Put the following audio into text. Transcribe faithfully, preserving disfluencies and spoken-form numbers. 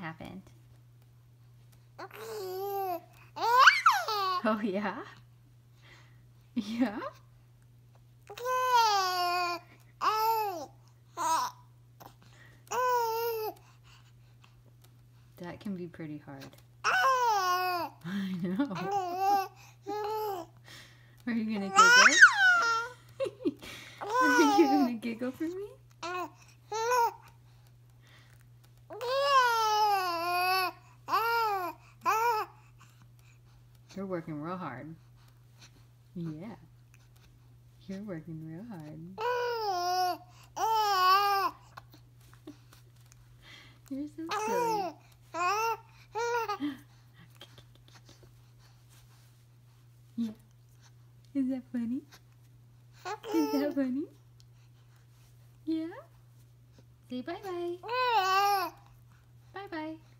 happened? Oh, yeah? Yeah? That can be pretty hard. I know. Are you gonna giggle? Are you gonna giggle for me? You're working real hard. Yeah. You're working real hard. You're so silly. Yeah. Is that funny? Is that funny? Yeah? Say bye-bye. Bye-bye.